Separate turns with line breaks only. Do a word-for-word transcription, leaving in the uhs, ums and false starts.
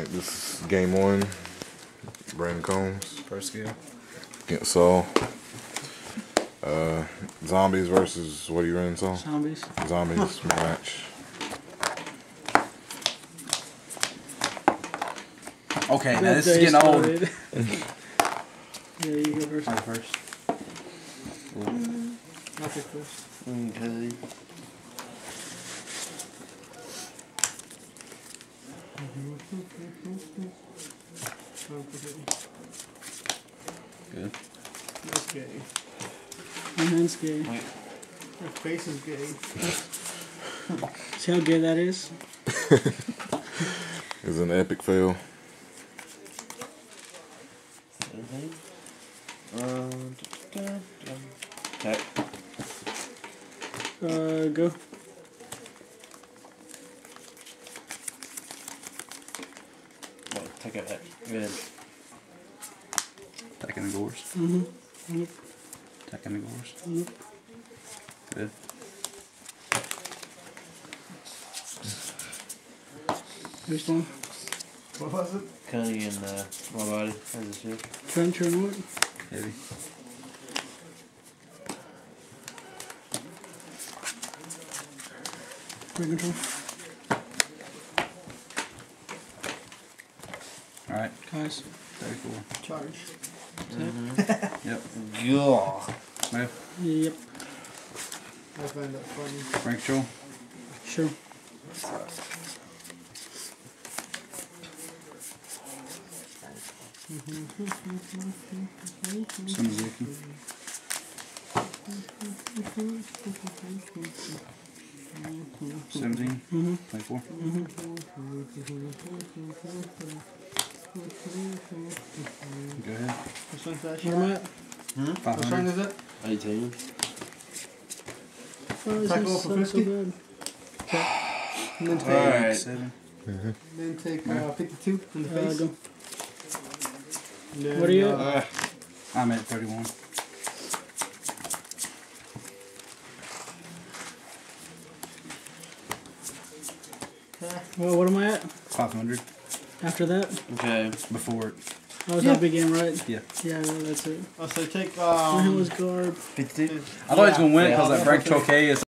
Alright, this is game one. Brandon Combs.
First game.
Against Saul. Uh, zombies versus what are you running, Saul?
Zombies.
Zombies match.
Okay, now this is getting old.
Yeah, you go first.
I'm first.
Mm, I'll pick first.
Okay. Good.
That's gay. My hand's gay.
Wait.
Your face is gay. See how gay that is?
It's an epic fail.
Okay.
Uh, go.
Wait, take a hit. Good. Taking the gores.
Mm-hmm. Yep.
Taking the gores.
Yep.
Good.
Here's one.
What was it?
Cunny and uh, my body. How's this here?
Trench and what?
Heavy.
Bring control.
Alright.
Guys.
thirty-four.
Charge.
Mm-hmm. Yep. Yeah. Move.
Yep.
I find that funny.
Rank control.
Sure.
Suzuki. Seventeen.
Mm-hmm.
Twenty-four.
Mm-hmm.
Go ahead.
Which one's that?
Where am I at?
Hmm?
Five
Which one
hundred.
is it?
Eighteen.
Oh, this
Tackle
is
for
so, so
fifty?
bad.
And then take,
Alright. Seven.
then take uh, fifty-two in the
Uh,
face.
go.
And then,
What are you at?
uh,
I'm at thirty-one.
Well, what am I at?
Five hundred.
After that?
Okay. Before it.
Oh, was
Yeah.
that big game, right?
Yeah.
Yeah, well, that's it.
oh, so take
My hand
um,
was garb.
fifty-two. I thought he was gonna win it because that break choke is.